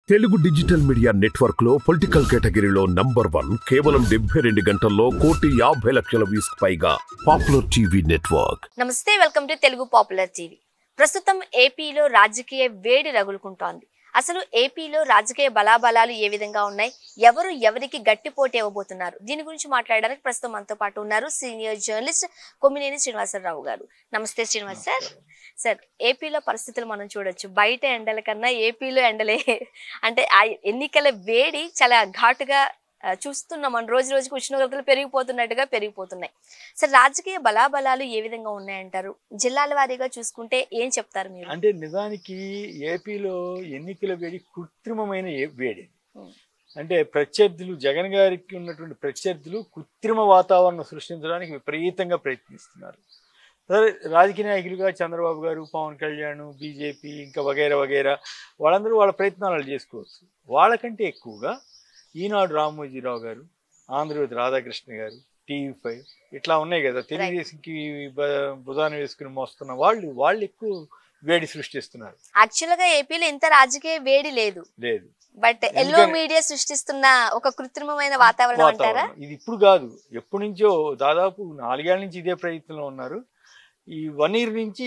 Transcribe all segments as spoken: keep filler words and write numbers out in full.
Telugu digital media network లో political కేటగిరీలో number one కేవలం డెబ్బై రెండు గంటల్లో కోటి యాభై లక్షల వ్యూస్ పైగా పాపులర్ టీవీ నెట్వర్క్. నమస్తే, welcome to Telugu popular TV. ప్రస్తుతం ఏపీలో రాజకీయ వేడి రగులుకుంటోంది. అసలు ఏపీలో రాజకీయ బలాబలాలు ఏ విధంగా ఉన్నాయి, ఎవరు ఎవరికి గట్టి పోటీ ఇవ్వబోతున్నారు, దీని గురించి మాట్లాడడానికి ప్రస్తుతం మనతో పాటు ఉన్నారు సీనియర్ జర్నలిస్ట్ కొమ్మినేని శ్రీనివాసరావు గారు. నమస్తే శ్రీనివాస్ సార్. సార్, ఏపీలో పరిస్థితులు మనం చూడొచ్చు. బయట ఎండల కన్నా ఏపీలో ఎండలే అంటే ఆ ఎన్నికల వేడి చాలా ఘాటుగా చూస్తున్నాం. మనం రోజు రోజుకి ఉష్ణోగ్రతలు పెరిగిపోతున్నట్టుగా పెరిగిపోతున్నాయి. సార్, రాజకీయ బలాబలాలు ఏ విధంగా ఉన్నాయంటారు? జిల్లాల వారీగా చూసుకుంటే ఏం చెప్తారు మీరు? అంటే నిజానికి ఏపీలో ఎన్నికల వేడి కృత్రిమమైన వేడి. అంటే ప్రత్యర్థులు, జగన్ గారికి ఉన్నటువంటి ప్రత్యర్థులు కృత్రిమ వాతావరణం సృష్టించడానికి విపరీతంగా ప్రయత్నిస్తున్నారు. సరే, రాజకీయ నాయకులుగా చంద్రబాబు గారు, పవన్ కళ్యాణ్, బీజేపీ, ఇంకా వగైరా వగైరా వాళ్ళందరూ వాళ్ళ ప్రయత్నాలు చేసుకోవచ్చు. వాళ్ళకంటే ఎక్కువగా ఈనాడు రామోజీరావు గారు, ఆంధ్రజ్యోతి రాధాకృష్ణ గారు, టీవీ ఫైవ్ ఇట్లా ఉన్నాయి కదా, తెలుగుదేశంకి భుజాన్ని వేసుకుని మోస్తున్న వాళ్ళు వాళ్ళు ఎక్కువ వేడి సృష్టిస్తున్నారు. యాక్చువల్ గా ఏపీలో ఇంత రాజకీయ వేడి లేదు లేదు బట్ ఎల్లో మీడియా సృష్టిస్తున్న ఒక కృత్రిమమైన వాతావరణం అంటారా? ఇది ఇప్పుడు కాదు, ఎప్పటి నుంచో దాదాపు నాలుగేళ్ల నుంచి ఇదే ప్రయత్నంలో ఉన్నారు. ఈ వన్ ఇయర్ నుంచి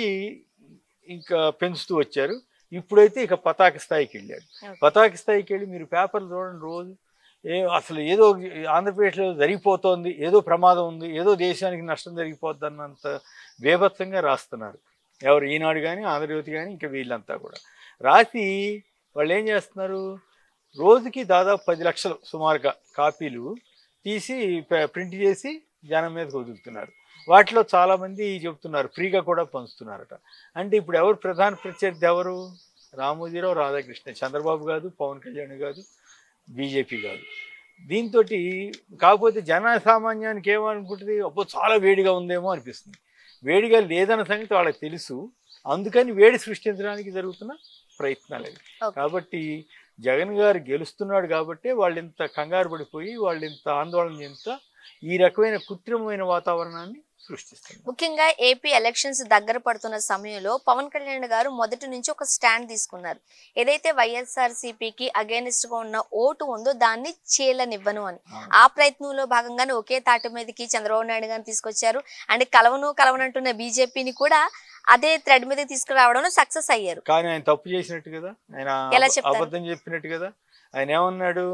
ఇంకా పెంచుతూ వచ్చారు. ఇప్పుడైతే ఇక పతాక స్థాయికి వెళ్ళాడు. పతాక స్థాయికి వెళ్ళి మీరు పేపర్లు చూడండి, రోజు ఏ అసలు ఏదో ఆంధ్రప్రదేశ్లో జరిగిపోతోంది, ఏదో ప్రమాదం ఉంది, ఏదో దేశానికి నష్టం జరిగిపోద్ది అన్నంత బేభత్సంగా రాస్తున్నారు. ఎవరు ఈనాడు కానీ, ఆంధ్రజ్యోతి కానీ, ఇంకా వీళ్ళంతా కూడా రాసి వాళ్ళు ఏం చేస్తున్నారు, రోజుకి దాదాపు పది లక్షలు సుమారుగా కాపీలు తీసి ప్రింట్ చేసి జనం మీదకి వదులుతున్నారు. వాటిలో చాలామంది చెప్తున్నారు ఫ్రీగా కూడా పంచుతున్నారట. అంటే ఇప్పుడు ఎవరు ప్రధాన ప్రత్యర్థి? ఎవరు? రామోజీరావు, రాధాకృష్ణ, చంద్రబాబు కాదు, పవన్ కళ్యాణ్ కాదు, బీజేపీ కాదు. దీంతో కాకపోతే జన సామాన్యానికి ఏమనుకుంటుంది, అబ్బో చాలా వేడిగా ఉందేమో అనిపిస్తుంది. వేడిగా లేదన్న సంగతి వాళ్ళకి తెలుసు. అందుకని వేడి సృష్టించడానికి జరుగుతున్న ప్రయత్నాలు అవి. కాబట్టి జగన్ గారు గెలుస్తున్నాడు కాబట్టి వాళ్ళు ఇంత కంగారు పడిపోయి, వాళ్ళు ఇంత ఆందోళన చెందుతా ఈ రకమైన కృత్రిమమైన వాతావరణాన్ని సృష్టిస్తుంది. ముఖ్యంగా ఏపీ ఎలక్షన్స్ దగ్గర పడుతున్న సమయంలో పవన్ కళ్యాణ్ గారు మొదటి నుంచి ఒక స్టాండ్ తీసుకున్నారు. ఏదైతే వైఎస్ఆర్ సిపికి అగైనిస్ట్ గా ఉన్న ఓటు ఉందో దాన్ని చీలనివ్వను అని. ఆ ప్రయత్నంలో భాగంగానే ఒకే తాటి మీదకి చంద్రబాబు నాయుడు గారిని తీసుకొచ్చారు. అండ్ కలవను కలవనంటున్న బీజేపీని కూడా అదే థ్రెడ్ మీద తీసుకురావడంలో సక్సెస్ అయ్యారు. కానీ ఆయన తప్పు చేసినట్టు కదా, ఆయన అబద్ధం చెప్పినట్టు కదా. ఆయన ఏమన్నాడు,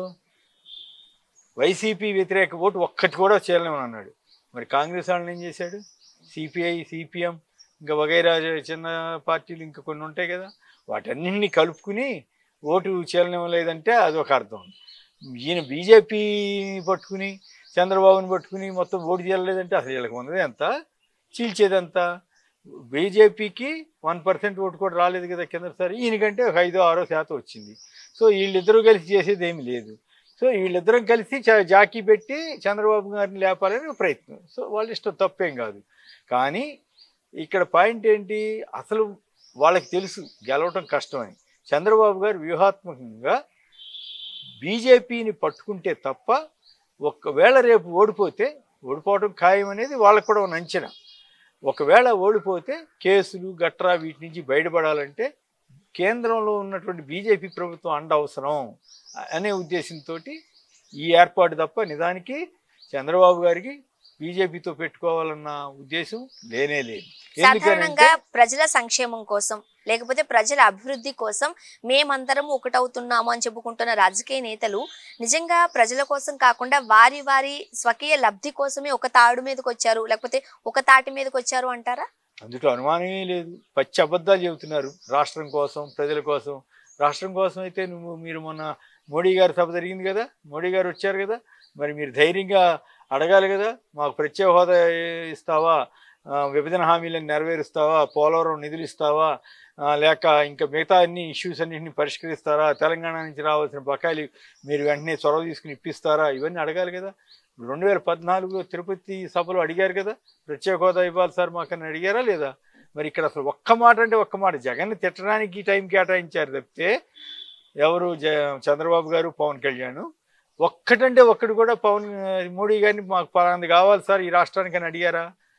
వైసీపీ వ్యతిరేక ఓటు ఒక్కటి కూడా చేయలేమని అన్నాడు. మరి కాంగ్రెస్ వాళ్ళని ఏం చేశాడు? సిపిఐ, సిపిఎం, ఇంకా వగైరా చిన్న పార్టీలు ఇంకా కొన్ని ఉంటాయి కదా, వాటన్నింటినీ కలుపుకుని ఓటు చేయలేదంటే అదొక అర్థం. ఈయన బీజేపీ పట్టుకుని, చంద్రబాబుని పట్టుకుని మొత్తం ఓటు చేయలేదంటే అసలు వీళ్ళకి ఉన్నది ఎంత, చీల్చేదంతా. బీజేపీకి వన్ పర్సెంట్ ఓటు కూడా రాలేదు కదా కిందసారి, ఈయనకంటే ఒక ఐదో ఆరో శాతం వచ్చింది. సో వీళ్ళిద్దరూ కలిసి చేసేది ఏమి లేదు. సో వీళ్ళిద్దరం కలిసి జాకీ పెట్టి చంద్రబాబు గారిని లేపాలని ప్రయత్నం. సో వాళ్ళ ఇష్టం, తప్పేం కాదు. కానీ ఇక్కడ పాయింట్ ఏంటి, అసలు వాళ్ళకి తెలుసు గెలవటం కష్టమని. చంద్రబాబు గారు వ్యూహాత్మకంగా బీజేపీని పట్టుకుంటే తప్ప, ఒకవేళ రేపు ఓడిపోతే, ఓడిపోవడం ఖాయం అనేది వాళ్ళకు కూడా ఒక అంచనా. ఒకవేళ ఓడిపోతే కేసులు గట్రా వీటి నుంచి బయటపడాలంటే కేంద్రంలో ఉన్నటువంటి బీజేపీ ప్రభుత్వం అండ అవసరం అనే ఉద్దేశంతో ఈ ఏర్పాటు తప్ప నిజానికి చంద్రబాబు గారికి బీజేపీతో పెట్టుకోవాలన్న ఉద్దేశం లేనే లేదు. సాధారణంగా ప్రజల సంక్షేమం కోసం, లేకపోతే ప్రజల అభివృద్ధి కోసం మేమందరం ఒకటవుతున్నాము అని చెప్పుకుంటున్న రాజకీయ నేతలు నిజంగా ప్రజల కోసం కాకుండా వారి వారి స్వకీయ లబ్ధి కోసమే ఒక తాడు మీదకి వచ్చారు, లేకపోతే ఒక తాటి మీదకి వచ్చారు అంటారా? అందులో అనుమానమే లేదు. పచ్చి అబద్ధాలు చెబుతున్నారు రాష్ట్రం కోసం, ప్రజల కోసం. రాష్ట్రం కోసం అయితే నువ్వు మీరు మొన్న మోడీ గారి సభ జరిగింది కదా, మోడీ గారు వచ్చారు కదా, మరి మీరు ధైర్యంగా అడగాలి కదా, మాకు ప్రత్యేక హోదా ఇస్తావా, విభజన హామీలను నెరవేరుస్తావా, పోలవరం నిధులు ఇస్తావా, లేక ఇంకా మిగతా అన్ని ఇష్యూస్ అన్నింటినీ పరిష్కరిస్తారా, తెలంగాణ నుంచి రావాల్సిన బకాయిలు మీరు వెంటనే చొరవ తీసుకుని ఇప్పిస్తారా, ఇవన్నీ అడగాలి కదా. రెండు వేల పద్నాలుగులో తిరుపతి సభలో అడిగారు కదా, ప్రత్యేక హోదా ఇవ్వాలి సార్ మాకని అడిగారా లేదా? మరి ఇక్కడ అసలు ఒక్క మాట అంటే ఒక్క మాట జగన్ని తిట్టడానికి టైం కేటాయించారు తప్పితే ఎవరు జ చంద్రబాబు గారు, పవన్ కళ్యాణ్ ఒక్కటంటే ఒక్కటి కూడా పవన్ మోడీ గారిని మాకు పలాంది కావాలి సార్ ఈ రాష్ట్రానికి అని అడిగారా?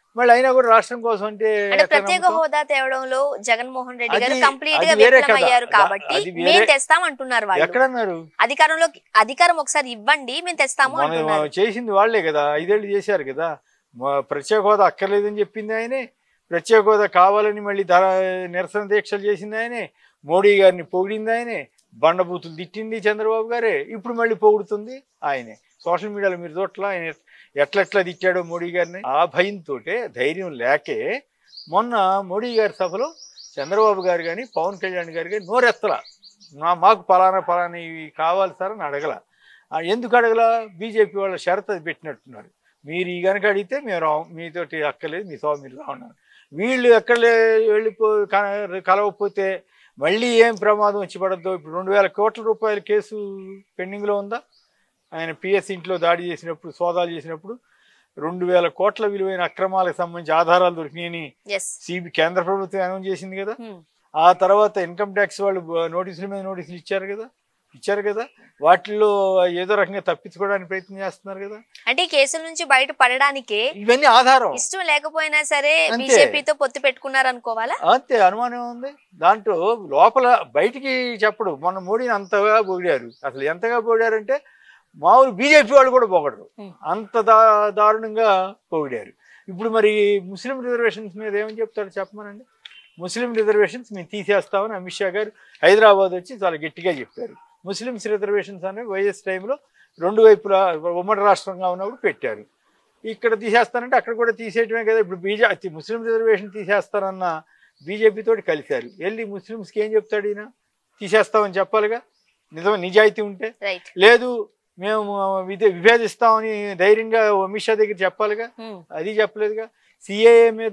మళ్ళీ అయినా కూడా రాష్ట్రం కోసం అంటే అంటే ఎట్లా ప్రత్యేక నమ్ముతాం? హోదా తేవడంలో జగన్మోహన్ రెడ్డి గారు అది- కంప్లీట్ గా అది వేరే విఫలం కథ. అయ్యారు దా- కాబట్టి అది వేరే- మేము తెస్తాం అంటున్నారు వాళ్ళు. ఎక్కడన్నారు? అధికారంలో అధికారం ఒకసారి ఇవ్వండి మేము తెస్తాము మనం అంటున్నారు. చేసింది వాళ్లే కదా, ఐదేళ్లు చేశారు కదా. మా ప్రత్యేక హోదా అక్కర్లేదని చెప్పింది ఆయనే, ప్రత్యేక హోదా కావాలని మళ్ళీ ధర నిరసన దీక్షలు చేసింది ఆయనే, మోడీ గారిని పొగిడింది ఆయనే, బండబూతులు తిట్టింది చంద్రబాబు గారే, ఇప్పుడు మళ్ళీ పొగుడుతుంది ఆయనే. సోషల్ మీడియాలో మీరు చూడట్లా ఆయన ఎట్లెట్లా తిట్టాడో మోడీ గారిని. ఆ భయంతో ధైర్యం లేకే మొన్న మోడీ గారి సభలో చంద్రబాబు గారు కానీ పవన్ కళ్యాణ్ గారు కానీ నోరెత్తలా, నా మాకు పలానా పలానా ఇవి కావాలి సార్ అని అడగల. ఎందుకు అడగల? బీజేపీ వాళ్ళ షరతు అది పెట్టినట్టున్నారు, మీరు ఈ కనుక అడిగితే మేము రావు, మీతోటి అక్కర్లేదు, మీ సభ మీరు రావున్నారు. వీళ్ళు ఎక్కడలే వెళ్ళిపో కలవకపోతే మళ్ళీ ఏం ప్రమాదం వచ్చి పడద్దు. ఇప్పుడు రెండు వేల కోట్ల రూపాయల కేసు పెండింగ్లో ఉందా? ఆయన పిఎస్ ఇంట్లో దాడి చేసినప్పుడు, సోదాలు చేసినప్పుడు రెండు వేల కోట్ల విలువైన అక్రమాలకు సంబంధించి ఆధారాలు దొరికినాయని సిబి కేంద్ర ప్రభుత్వం అనౌన్స్ చేసింది కదా. ఆ తర్వాత ఇన్కమ్ ట్యాక్స్ వాళ్ళు నోటీసుల మీద నోటీసులు ఇచ్చారు కదా ఇచ్చారు కదా వాటిల్లో ఏదో రకంగా తప్పించుకోవడానికి ప్రయత్నం చేస్తున్నారు కదా. అంటే ఈ కేసుల నుంచి బయట పడడానికే ఇవన్నీ ఆధారం. ఇష్టం లేకపోయినా సరే బీజేపీతో పొత్తు పెట్టుకున్నారు అనుకోవాలా? అంతే, అనుమానం ఉంది దాంట్లో. లోపల బయటికి చెప్పడు. మొన్న మోడీని అంతగా పొగిడారు, అసలు ఎంతగా పొగిడారంటే మామూలు బీజేపీ వాళ్ళు కూడా పొగడరు, అంత దా దారుణంగా పొగిడారు. ఇప్పుడు మరి ముస్లిం రిజర్వేషన్స్ మీద ఏమని చెప్తారు చెప్పమనండి. ముస్లిం రిజర్వేషన్స్ మేము తీసేస్తామని అమిత్ షా గారు హైదరాబాద్ వచ్చి చాలా గట్టిగా చెప్పారు. ముస్లిమ్స్ రిజర్వేషన్స్ అనేవి వైఎస్ టైంలో రెండు వైపులా ఉమ్మడి రాష్ట్రంగా ఉన్నప్పుడు పెట్టారు. ఇక్కడ తీసేస్తానంటే అక్కడ కూడా తీసేయటమే కదా. ఇప్పుడు బీజేపీ ముస్లిం రిజర్వేషన్ తీసేస్తారన్న బీజేపీ తోటి కలిశారు. వెళ్ళి ముస్లిమ్స్కి ఏం చెప్తాడు ఈయన? తీసేస్తామని చెప్పాలిగా, నిజం నిజాయితీ ఉంటే. లేదు మేము విధే విభేదిస్తామని ధైర్యంగా అమిత్ షా దగ్గర చెప్పాలిగా, అది చెప్పలేదుగా. సిఏఏ మీద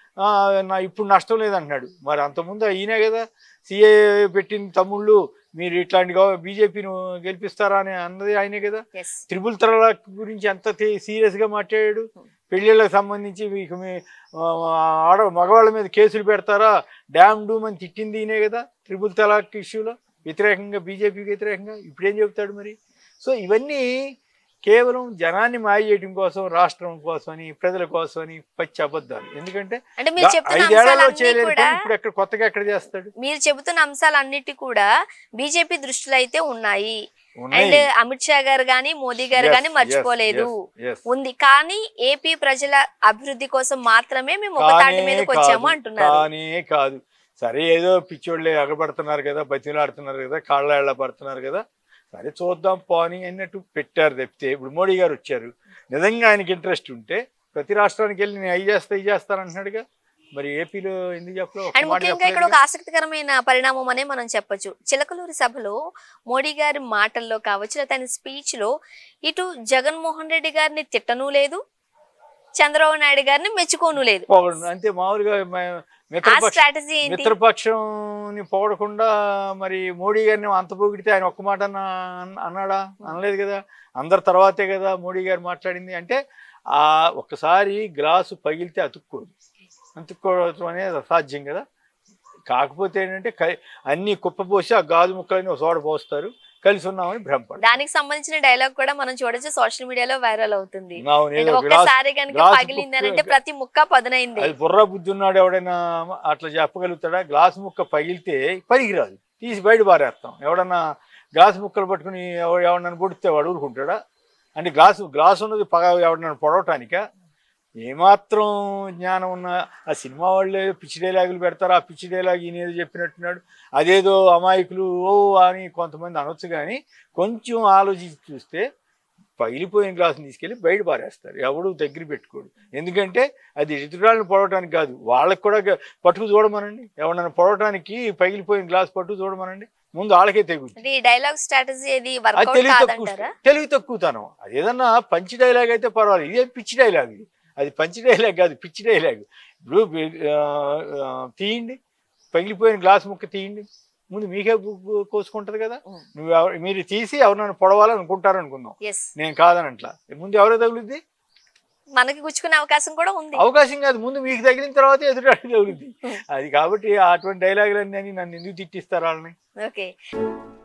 నా ఇప్పుడు నష్టం లేదంటున్నాడు, మరి అంతకుముందు ఈయనే కదా సిఏఏ పెట్టిన తమ్ముళ్ళు మీరు ఇట్లాంటి బీజేపీని గెలిపిస్తారా అని అన్నది ఆయనే కదా. త్రిపుల్ తలాక్ గురించి ఎంత సీరియస్గా మాట్లాడాడు. పెళ్ళిళ్ళకి సంబంధించి మీకు మీ ఆడ మగవాళ్ళ మీద కేసులు పెడతారా డ్యామ్ డూమ్ అని తిట్టింది ఈయనే కదా త్రిపుల్ తలాక్ ఇష్యూలో వ్యతిరేకంగా, బీజేపీకి వ్యతిరేకంగా. ఇప్పుడేం చెబుతాడు మరి? సో ఇవన్నీ కేవలం జనాన్ని మాయ చేయడం కోసం, రాష్ట్రం కోసం అని, ప్రజల కోసం అని పచ్చి అబద్ధాలు. ఎందుకంటే ఐదేళ్లలో చేయలేదు, ఇప్పుడు ఎక్కడ కొత్తగా ఎక్కడ చేస్తాడు? మీరు చెబుతున్న అంశాలన్నిటి కూడా బీజేపీ దృష్టిలో అయితే ఉన్నాయి. అండ్ అమిత్ షా గారు గాని మోదీ గారు గాని మర్చిపోలేదు ఉంది. కానీ ఏపీ ప్రజల అభివృద్ధి కోసం మాత్రమే మేము ఒక తాటి మీదకి వచ్చాము అంటున్నారు. కానీ కాదు, సరే ఏదో పిచ్చోళ్ళే ఎగబడుతున్నారు కదా, బతిలాడుతున్నారు కదా, కాళ్ళ ఎళ్ళ పడుతున్నారు కదా, సరే చూద్దాం పోని అన్నట్టు పెట్టారు తప్పితే. ఇప్పుడు మోడీ గారు వచ్చారు, నిజంగా ఆయనకి ఇంట్రెస్ట్ ఉంటే ప్రతి రాష్ట్రానికి వెళ్ళి నేను అవి చేస్తా ఇవి చేస్తాను అంటున్నాడుగా. మరి ఏపీలో ఎందుకు చెప్పలేదు? అండ్ ముఖ్యంగా ఇక్కడ ఒక ఆసక్తికరమైన పరిణామం అనే మనం చెప్పొచ్చు. చిలకలూరి సభలో మోడీ గారి మాటల్లో కావచ్చు, లేదా ఆయన స్పీచ్ లో ఇటు జగన్మోహన్ రెడ్డి గారిని తిట్టను లేదు, చంద్రబాబు నాయుడు గారిని మెచ్చుకోను లేదు. అంతే, మామూలుగా మిత్రపక్షంని పొగడకుండా మరి మోడీ గారిని అంత పొగిడితే ఆయన ఒక్క మాట అన్నాడా? అనలేదు కదా. అందరి తర్వాతే కదా మోడీ గారు మాట్లాడింది. అంటే ఆ ఒక్కసారి గ్లాసు పగిలితే అతుక్కోదు, అతుక్కోవడం అనేది అసాధ్యం కదా. కాకపోతే ఏంటంటే అన్ని కుప్పపోసి ఆ గాజు ముక్కలని ఒక చోట పోస్తారు, కలిసి ఉన్నామని భ్రమపడ. దానికి సంబంధించిన డైలాగ్ కూడా మనం చూడొచ్చు, సోషల్ మీడియాలో వైరల్ అవుతుంది. ఒక్కసారి కనుక పగిలిందనంటే ప్రతి ముక్క పదునైంది. అది బుర్ర బుద్ధి ఉన్నాడు ఎవడైనా అట్లా చెప్పగలుగుతాడా? గ్లాస్ ముక్క పగిలితే పనికిరాదు, తీసి బయట పారేస్తాం. ఎవడన్నా గ్లాస్ ముక్కలు పట్టుకుని ఎవడన్నా పొడితే వాడు ఊరుకుంటాడా? అంటే గ్లాసు గ్లాసు ఉన్నది పగ ఎవడన్నా పొడవటానికా? ఏమాత్రం జ్ఞానం ఉన్న ఆ సినిమా వాళ్ళే పిచ్చి డైలాగులు పెడతారు. ఆ పిచ్చి డైలాగ్ ఈయనేదో చెప్పినట్టున్నాడు, అదేదో అమాయకులు ఓ అని కొంతమంది అనొచ్చు. కానీ కొంచెం ఆలోచించి చూస్తే పగిలిపోయిన గ్లాసుని తీసుకెళ్ళి బయట పారేస్తారు, ఎవడు దగ్గర పెట్టుకోడు. ఎందుకంటే అది ఎదురాళ్ళని పొడవటానికి కాదు, వాళ్ళకి కూడా పట్టుకు చూడమనండి. ఎవడన్నా పొడవటానికి పగిలిపోయిన గ్లాస్ పట్టుకు చూడమనండి, ముందు వాళ్ళకే తెగుతుంది. తెలివి తక్కువతనం. అది ఏదన్నా పంచి డైలాగ్ అయితే పర్వాలేదు, ఇదే పిచ్చి డైలాగ్. ఇది అది పంచి డైలాగ్ కాదు, పిచ్చి డైలాగ్. ఇప్పుడు తీయండి, పగిలిపోయిన గ్లాస్ ముక్క తీయండి, ముందు మీకే కోసుకుంటది కదా. నువ్వు మీరు తీసి ఎవరినైనా పొడవాలనుకుంటారు అనుకుందాం, నేను కాదనట్లా. ముందు ఎవరో తగులుద్ది? మనకి గుచ్చుకునే అవకాశం కూడా ఉంది. అవకాశం కాదు, ముందు మీకు తగిలిన తర్వాత ఎదురు తగులుద్ది. అది కాబట్టి అటువంటి డైలాగులన్నీ నన్ను ఎందుకు తిట్టిస్తారు వాళ్ళని? ఓకే.